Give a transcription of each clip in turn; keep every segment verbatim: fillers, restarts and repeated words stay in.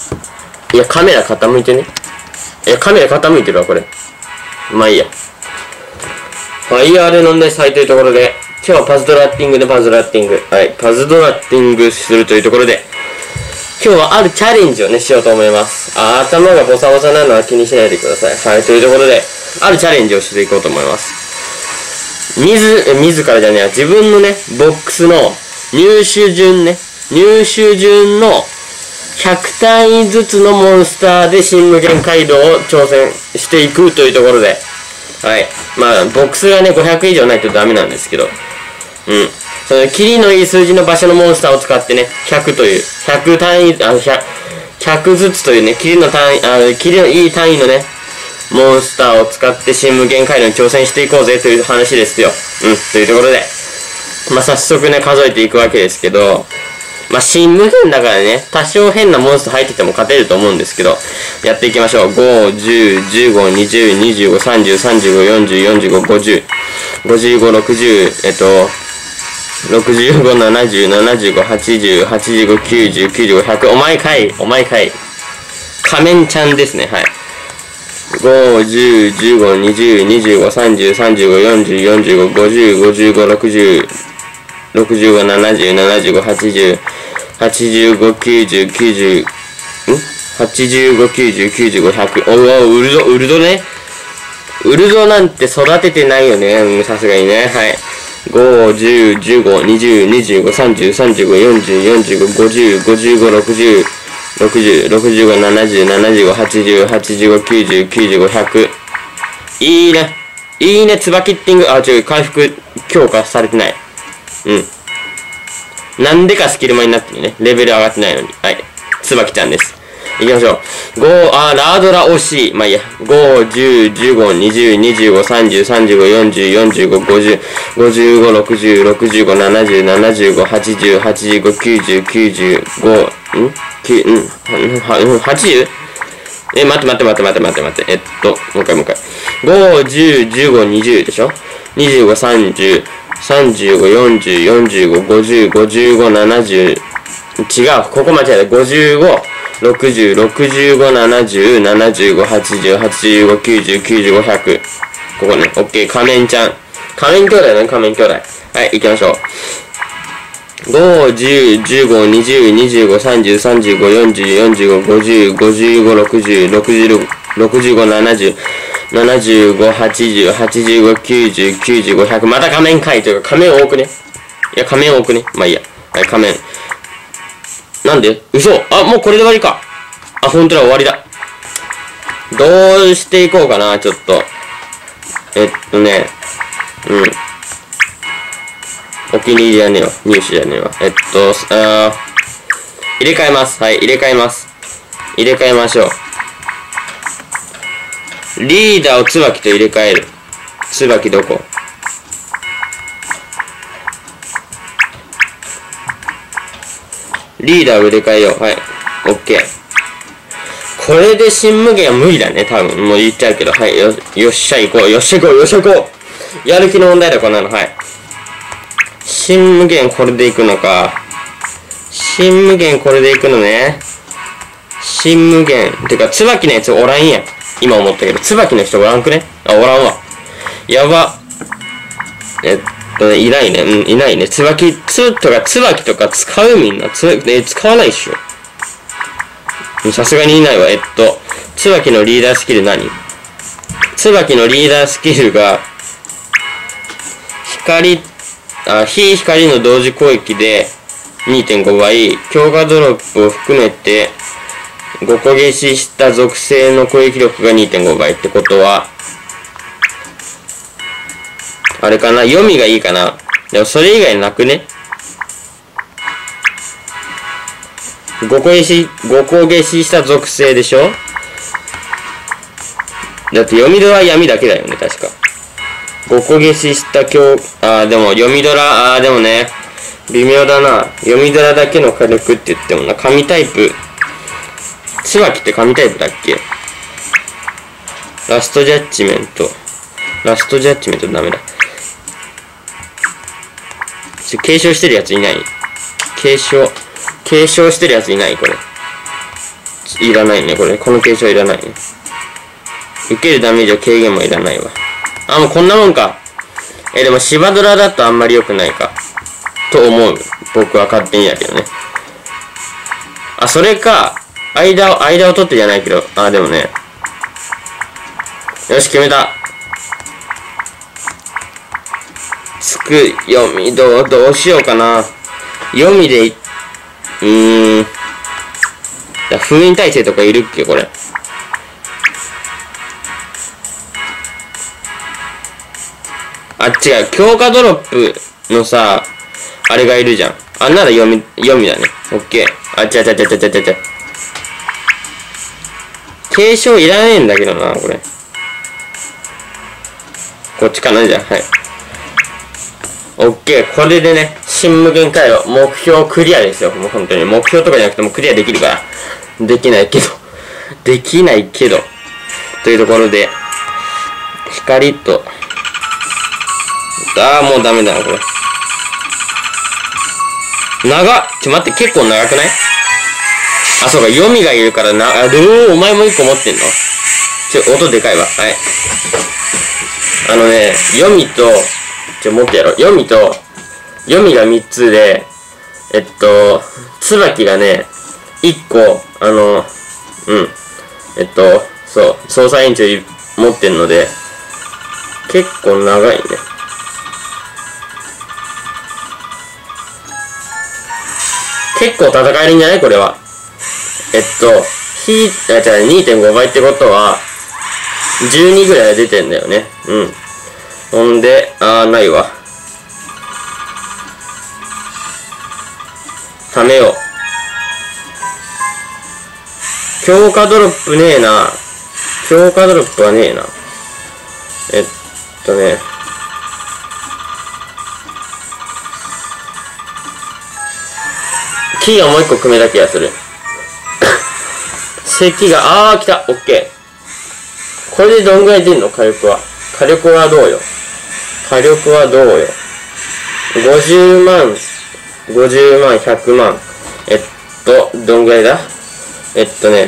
いや、カメラ傾いてね。いや、カメラ傾いてるわ、これ。まあいいや。アイアール の問題サイというところで、今日はパズドラッティングでパズドラッティング。はい、パズドラッティングするというところで、今日はあるチャレンジをね、しようと思います。あ、頭がボサボサなのは気にしないでください。はい、というところで、あるチャレンジをしていこうと思います。自、え、自らじゃねえや、自分のね、ボックスの入手順ね、入手順のひゃく単位ずつのモンスターで新無限街道を挑戦していくというところで、はい。まあ、ボックスがね、ごひゃく以上ないとダメなんですけど、うん。その、キリのいい数字の場所のモンスターを使ってね、ひゃくという、ひゃく単位、あの、ひゃく、ひゃくずつというね、キリの単位、あ、キリのいい単位のね、モンスターを使って新無限街道に挑戦していこうぜという話ですよ。うん。というところで、まあ、早速ね、数えていくわけですけど、まあ、新無限だからね、多少変なモンスター入ってても勝てると思うんですけど、やっていきましょう。ご、じゅう、じゅうご、にじゅう、にじゅうご、さんじゅう、さんじゅうご、よんじゅう、よんじゅうご、ごじゅう、ごじゅうご、ろくじゅう、えっと、ろくじゅうご、ななじゅう、ななじゅうご、はちじゅう、はちじゅうご、きゅうじゅう、きゅうじゅうご、ひゃく、お前かい、お前かい。仮面ちゃんですね、はい。ご、じゅう、じゅうご、にじゅう、にじゅうご、さんじゅう、さんじゅうご、よんじゅう、よんじゅうご、ごじゅう、ごじゅうご、ろくじゅう、ろくじゅうご、ななじゅう、ななじゅうご、はちじゅう、はちじゅうご、きゅうじゅう、きゅうじゅう、ん ?はちじゅうご、きゅうじゅう、きゅうじゅうご、ひゃく。おお、ウルド、ウルドね。ウルドなんて育ててないよね。さすがにね。はい。ご、じゅう、じゅうご、にじゅう、にじゅうご、さんじゅう、さんじゅうご、よんじゅう、よんじゅうご、ごじゅう、ごじゅうご、ろくじゅう、ろくじゅう、ろくじゅうご、ななじゅう、ななじゅうご、はちじゅう、はちじゅうご、きゅうじゅう、きゅうじゅうご、ひゃく。いいね。いいね、ツバキッティング。あ、違う、回復強化されてない。うん。なんでかスキルマになってるね。レベル上がってないのに。はい。つばきちゃんです。行きましょう。ご、あ、ラードラ惜しい。まあいいや。ご、じゅう、じゅうご、にじゅう、にじゅうご、さんじゅう、さんじゅうご、よんじゅう、よんじゅうご、ごじゅう、ごじゅうご、ろくじゅう、ろくじゅうご、ななじゅう、ななじゅうご、はちじゅう、はちじゅうご、きゅうじゅう、きゅうじゅうご、ん ?きゅう、んは、はちじゅう? え、待って待って待って待って待って待って。えっと、もう一回もう一回。ご、じゅう、じゅうご、にじゅうでしょ ?にじゅうご、さんじゅう、さんじゅうご、よんじゅう、よんじゅうご、ごじゅう、ごじゅうご、ななじゅう。違う。ここ間違えた。ごじゅうご、ろくじゅう、ろくじゅうご、ななじゅう、ななじゅうご、はちじゅう、はちじゅうご、きゅうじゅう、きゅうじゅうご、ひゃく。ここね。オッケー。仮面ちゃん。仮面兄弟ね。仮面兄弟。はい、行きましょう。ご、じゅう、じゅうご、にじゅう、にじゅうご、さんじゅう、さんじゅうご、よんじゅう、よんじゅうご、ごじゅう、ごじゅうご、ろくじゅう、ろくじゅう、ろくじゅうご、ななじゅう、ななじゅうご、はちじゅう、はちじゅうご、きゅうじゅう、きゅうじゅうご、ひゃく。また仮面かいというか、仮面多くね。いや、仮面多くね。まあいいや。はい、仮面。なんで嘘あ、もうこれで終わりか。あ、ほんとだ、終わりだ。どうしていこうかな、ちょっと。えっとね。うん。お気に入りじゃねえわ。入手じゃねえわ。えっと、あー、入れ替えます。はい、入れ替えます。入れ替えましょう。リーダーを椿と入れ替える。椿どこ？リーダーを入れ替えよう。はい。オッケー。これで新無限は無理だね。多分。もう言っちゃうけど。はい。よ、よっしゃ行こう。よっしゃ行こう。よっしゃ行こう。やる気の問題だ、こんなの。はい。新無限これで行くのか。新無限これで行くのね。新無限。てか、椿のやつおらんやん。今思ったけど。椿の人おらんくね？あ、おらんわ。やば。えっとね、いないね。うん、いないね。椿、つとか、椿とか使うみんな。つ、え、使わないっしょ。さすがにいないわ。えっと、椿のリーダースキル何？椿のリーダースキルが、光、あ、非光の同時攻撃で にてんごばい、強化ドロップを含めてごこ消しした属性の攻撃力が にてんごばいってことは、あれかな、読みがいいかな。でもそれ以外なくね？ ご 個消し、ごこ消しした属性でしょ？だって読みドラは闇だけだよね、確か。ごこ消しした強、あーでも読みドラ、あーでもね、微妙だな。読みドラだけの火力って言ってもな、神タイプ。椿って神タイプだっけ？ラストジャッジメント。ラストジャッジメントダメだ。ちょ、継承してるやついない？継承。継承してるやついないこれ。 いらないね、これ。この継承いらないね。受けるダメージを軽減もいらないわ。あ、もうこんなもんか。え、でもシバドラだとあんまり良くないか。と思う。僕は勝手にやけどね。あ、それか。間を、間を取ってじゃないけど。あ、でもね。よし、決めた。つく、読み、どう、どうしようかな。読みでい、うーん。封印耐性とかいるっけ、これ。あ、違う。強化ドロップのさ、あれがいるじゃん。あんなら読み、読みだね。オッケー。あ、ちゃちゃちゃちゃちゃちゃちゃ。継承いらねえんだけどな、これ。こっちかな、じゃあ。はい。オッケー。これでね、新無限回路、目標クリアですよ。もう本当に。目標とかじゃなくてもクリアできるから。できないけど。できないけど。というところで、光と、ああ、もうダメだな、これ。長っちょ、待って、結構長くない？あ、そうか、読みがいるからな、あ、どうお前も一個持ってんの？ちょ、音でかいわ。はい。あのね、読みと、ちょ、持ってやろう。読みと、読みが三つで、えっと、椿がね、一個、あの、うん。えっと、そう、操作延長持ってんので、結構長いね。結構戦えるんじゃないこれは。えっと、ひ、あ、違う、にてんご 倍ってことは、じゅうにぐらい出てんだよね。うん。ほんで、あー、ないわ。ためよう。強化ドロップねえな。強化ドロップはねえな。えっとね。キーをもう一個組めた気がする。咳が、あー、来た。オッケー。これでどんぐらい出んの火力は。火力はどうよ。火力はどうよ。ごじゅうまん、ごじゅうまん、ひゃくまん。えっと、どんぐらいだ？えっとね。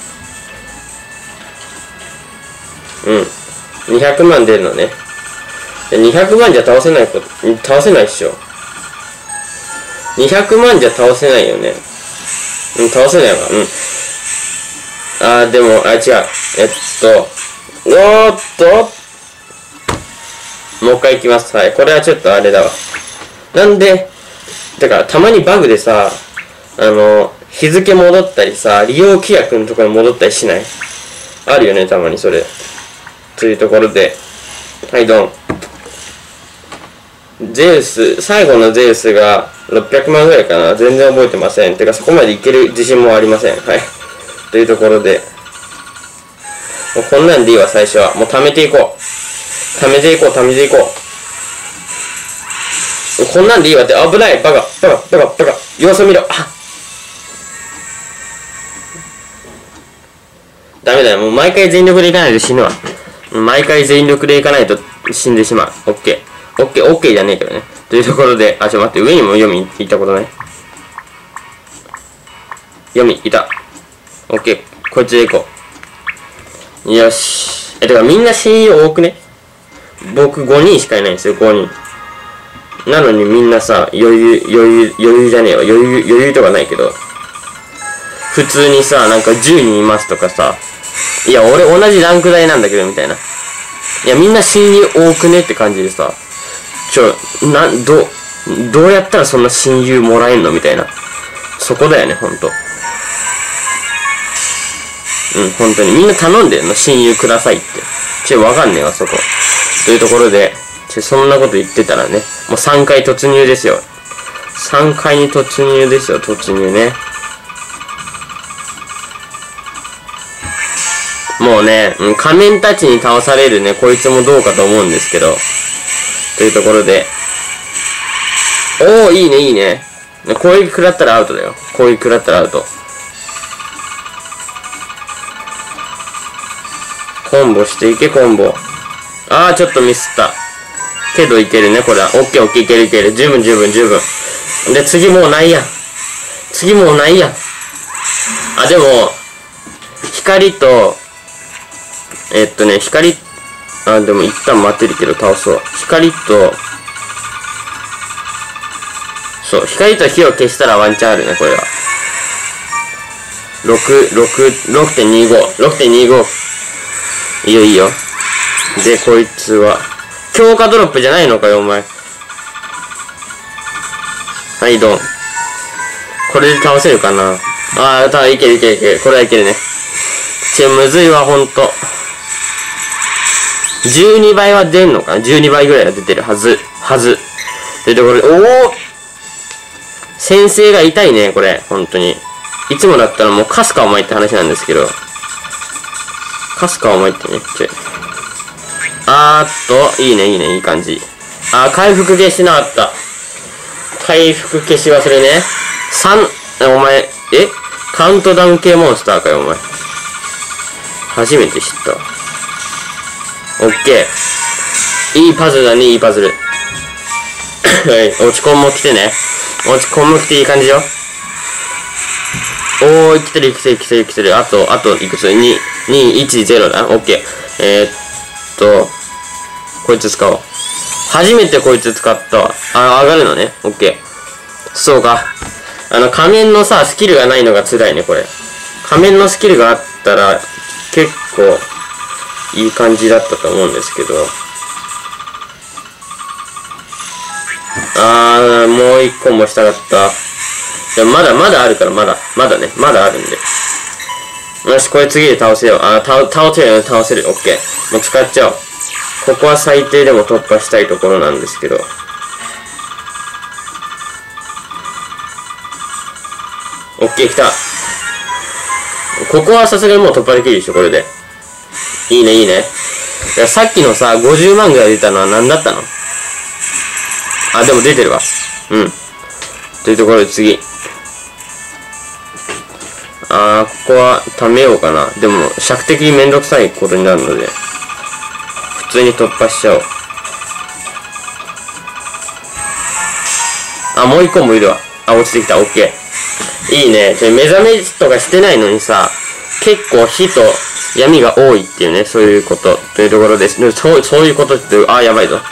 うん。にひゃくまん出るのね。にひゃくまんじゃ倒せないこと、倒せないっしょ。にひゃくまんじゃ倒せないよね。うん、倒せないわ。うん。あー、でも、あ、違う。えっと、おーっと、もう一回行きます。はい。これはちょっとあれだわ。なんで、だから、たまにバグでさ、あの、日付戻ったりさ、利用規約のところに戻ったりしない？あるよね、たまにそれ。というところで、はい、ドン。ゼウス、最後のゼウスがろっぴゃくまんぐらいかな。全然覚えてません。てか、そこまでいける自信もありません。はい。というところで、もうこんなんでいいわ、最初は。もう貯めていこう。貯めていこう、貯めていこう。こんなんでいいわって、危ない、バカ、バカ、バカ、バカ、様子見ろ。あ、ダメだよ、もう毎回全力でいかないと死ぬわ。毎回全力でいかないと死んでしまう。オッケー。オッケー、オッケーじゃねえけどね。というところで、あ、ちょ、待って、上にも読み行ったことない？読み、いた。オッケー、こっちで行こう。よし。え、てかみんな親友多くね？僕ごにんしかいないんですよ、ごにん。なのにみんなさ、余裕、余裕、余裕じゃねえわ。余裕、余裕とかないけど。普通にさ、なんかじゅうにんいますとかさ、いや、俺同じランク代なんだけど、みたいな。いや、みんな親友多くねって感じでさ、ちょ、な、ど、どうやったらそんな親友もらえんのみたいな。そこだよね、ほんと。うん、ほんとに。みんな頼んでんの、親友くださいって。ちょ、わかんねえわ、そこ。というところで、ちょ、そんなこと言ってたらね、もうさんかい突入ですよ。さんかいに突入ですよ、突入ね。もうね、うん、仮面たちに倒されるね、こいつもどうかと思うんですけど。というところで。おー、いいね、いいね。攻撃食らったらアウトだよ。攻撃食らったらアウト。コンボしていけ、コンボ。あー、ちょっとミスった。けどいけるね、これは。オッケーオッケー、いけるいける。十分十分十分。で、次もうないやん。次もうないやん。あ、でも、 光と、えっとね、光、あ、でも一旦待てるけど倒そう。光と、そう、光と火を消したらワンチャンあるね、これは。ろく、ろく、ろくてんにご。ろくてんにご。いいよいいよ。で、こいつは、強化ドロップじゃないのかよ、お前。はい、ドン。これで倒せるかな。あー、たいけるいけるいける。これはいけるね。ちょ、むずいわ、ほんと。じゅうにばいは出んのかな ?じゅうに 倍ぐらいは出てるはず。はず。というところで、おお先生が痛いね、これ。ほんとに。いつもだったらもうカスかお前って話なんですけど。カスかお前ってね。ちょい。あーっと、いいね、いいね、いい感じ。あー、回復消しなかった。回復消し忘れね。さん、お前、えカウントダウン系モンスターかよ、お前。初めて知った。オッケー。いいパズルだね、いいパズル。はい、落ち込んも来てね。落ち込んも来ていい感じよ。おー、生きてる生きてる生きてる生きてる。あと、あと、いくつ ?に、に、いち、ゼロだ。オッケー。えー、っと、こいつ使おう。初めてこいつ使ったわ。あ、上がるのね。オッケー。そうか。あの、仮面のさ、スキルがないのが辛いね、これ。仮面のスキルがあったら、結構、いい感じだったと思うんですけど。あー、もう一個もしたかった。でもまだまだあるから、まだ、まだね、まだあるんで。よし、これ次で倒せよう。あー、倒、倒せるよ、倒せる。オッケー。もう使っちゃおう。ここは最低でも突破したいところなんですけど。オッケー、来た。ここはさすがにもう突破できるでしょ、これで。いいね、いいね。いや、さっきのさ、ごじゅうまんぐらい出たのは何だったの？あ、でも出てるわ。うん。というところで次。あー、ここは貯めようかな。でも、尺的にめんどくさいことになるので、普通に突破しちゃおう。あ、もう一個もいるわ。あ、落ちてきた。オッケー。いいね。ちょ、目覚めとかしてないのにさ、結構火と闇が多いっていうね、そういうこと、というところです。でそう、そういうことって、あー、やばいぞ。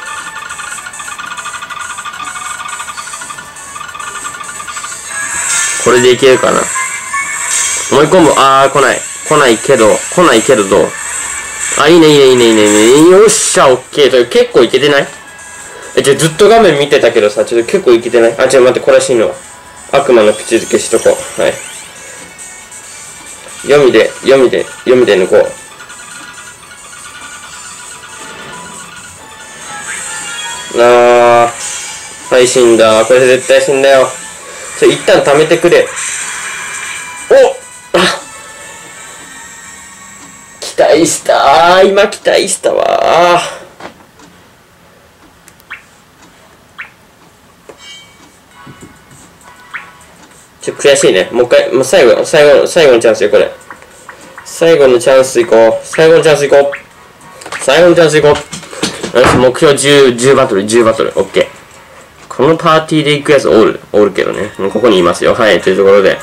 これでいけるかな。もう一個も、あー、来ない。来ないけど、来ないけどどう？あ、いいね、いいね、いいね、いいね、いいね。よっしゃ、オッケー。結構いけてない？え、ちょ、ずっと画面見てたけどさ、ちょっと結構いけてない？あ、ちょ、待って、これは死ぬわ。悪魔の口づけしとこう。はい。読みで、読みで、読みで抜こう。あー。はい、死んだ。これ絶対死んだよ。ちょ、一旦貯めてくれ。お！あ！期待したー。今期待したわー。ちょ、悔しいね。もう一回、もう最後、最後、最後のチャンスよ、これ。最後のチャンスいこう。最後のチャンスいこう。最後のチャンスいこう。よし、目標じゅう、じゅうバトル、じゅうバトル。オッケー。このパーティーで行くやつおる、おるけどね。もうここにいますよ。はい、というところで。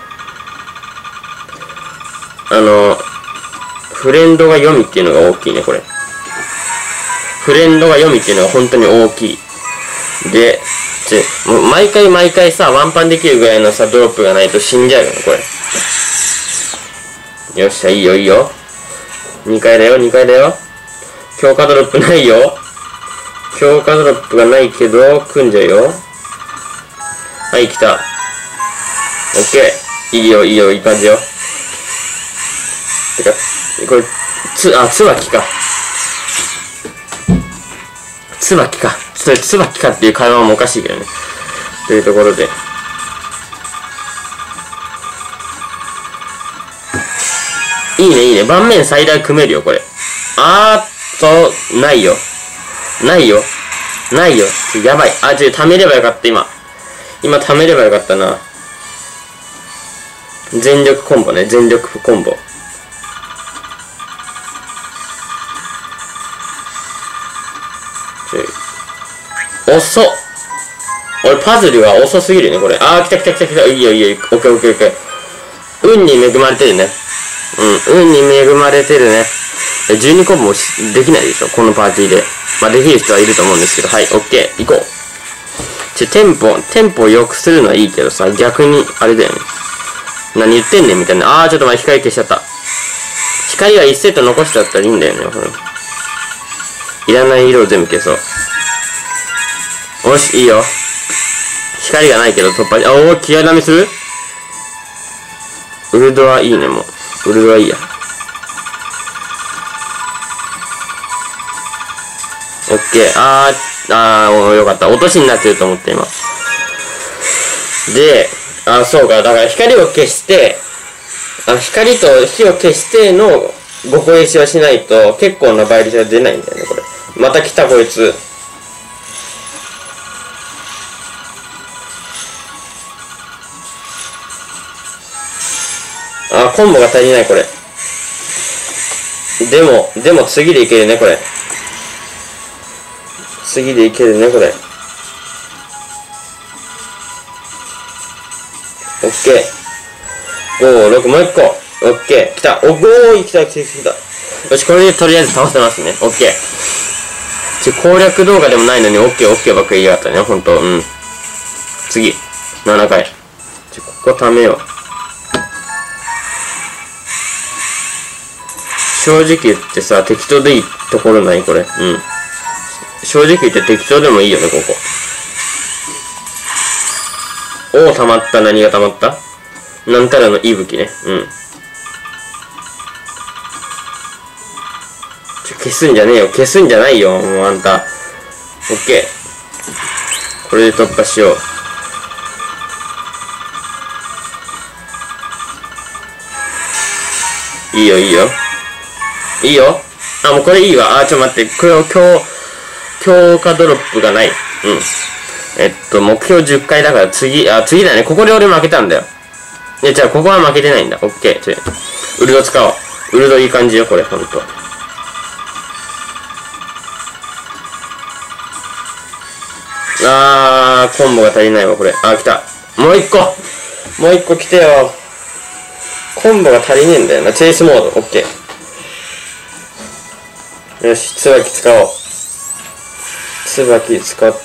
あの、フレンドが読みっていうのが大きいね、これ。フレンドが読みっていうのが本当に大きい。で、もう毎回毎回さ、ワンパンできるぐらいのさ、ドロップがないと死んじゃうよね、これ。よっしゃ、いいよ、いいよ。にかいだよ、にかいだよ。強化ドロップないよ。強化ドロップがないけど、組んじゃうよ。はい、来た。オッケー。いいよ、いいよ、いい感じよ。てか、これ、つ、あ、つばきか。つばきか。それ、つばきかっていう会話もおかしいけどね。というところで。いいね、いいね。盤面最大組めるよ、これ。あーっと、ないよ。ないよ。ないよ。やばい。あ、ちょ、貯めればよかった、今。今、貯めればよかったな。全力コンボね、全力コンボ。遅っ。俺、パズルは遅すぎるね、これ。あー、来た来た来た来た。いいよいいよ。オッケーオッケーオッケー。運に恵まれてるね。 うん、運に恵まれてるね。じゅうにコンボできないでしょ、このパーティーで。まあ、できる人はいると思うんですけど、はい、オッケー、行こう。ちょ、テンポ、テンポを良くするのはいいけどさ、逆に、あれだよね。何言ってんねんみたいな。あー、ちょっと前、光消しちゃった。光がいちセット残しちゃったらいいんだよね、ほら。いらない色を全部消そう。よし、いいよ。光がないけど突破、あ、おー、気合ダメする？ウルドはいいね、もう。ウルドはいいや。オッケー。あー、あー、よかった。落としになってると思って、今。で、あ、そうか。だから光を消して、あ、光と火を消してのご攻撃をしないと結構な倍率が出ないんだよね、これ。また来た、こいつ。あ、コンボが足りない、これ。でも、でも次でいけるね、これ。次でいけるね、これ。オッケー。ご、ろく、もう一個。オッケー。来た。お、ごー、来た、来た、来た。よし、これでとりあえず倒せますね。オッケー。ち、攻略動画でもないのに、オッケー、オッケーばっかり言いやがったね、ほんと。うん。次。ななかい。ち、ここ貯めよう。正直言ってさ、適当でいいところないこれ。うん。正直言って適当でもいいよね、ここ。おお、溜まった。何が溜まった？なんたらの息吹ね。うん。ちょ、消すんじゃねえよ。消すんじゃないよ、もうあんた。オッケー。これで突破しよう。いいよ、いいよ。いいよ。あ、もうこれいいわ。あ、ちょっと待って。これを強、強化ドロップがない。うん。えっと、目標じゅっかいだから次、あ、次だね。ここで俺負けたんだよ。いや、じゃあここは負けてないんだ。オッケー。ちょ、ウルド使おう。ウルドいい感じよ、これ、ほんと。あー、コンボが足りないわ、これ。あ、来た。もう一個もう一個来てよ。コンボが足りねえんだよな。チェイスモード。オッケー。よし、椿使おう。椿使って、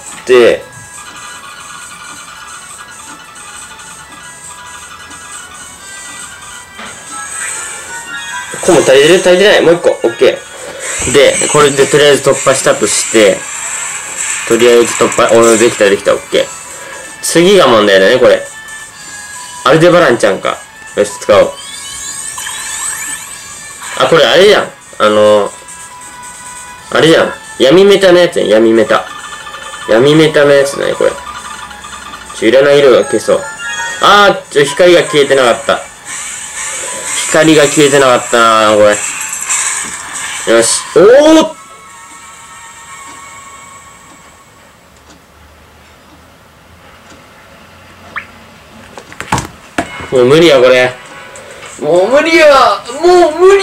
コンボ足りてる？足りてない。もう一個。オッケー。で、これでとりあえず突破したとして、とりあえず突破、お、できたできた、オッケー。次が問題だね、これ。アルデバランちゃんか。よし、使おう。あ、これあれじゃん。あの、あれじゃん。闇メタのやつやん、闇メタ。闇メタのやつね、これ。ちょ、いらない色が消そう。あー、ちょ、光が消えてなかった。光が消えてなかったなー、これ。よし。おー！もう無理や、これ。もう無理やもう無理